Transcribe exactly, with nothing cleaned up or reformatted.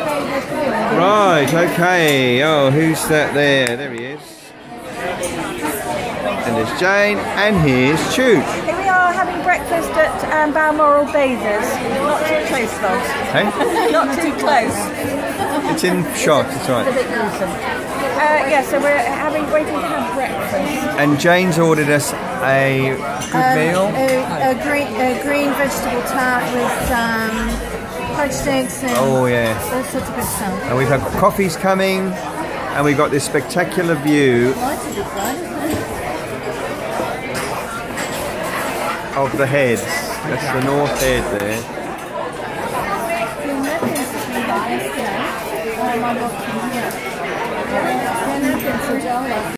Right, okay. Oh, who's that there? There he is. And there's Jane, and here's Chooch. Here we are having breakfast at um, Balmoral Bathers. Not too close, though. Hey? Not too close. It's in shot, it's A right. bit gruesome. Uh, yeah, so we're having waiting to have breakfast. And Jane's ordered us a good Um, meal. A, a, green, a green vegetable tart with um, poached eggs and Oh, yeah. all sorts of good stuff. And we've had coffees coming, and we've got this spectacular view of the heads. That's the north head there.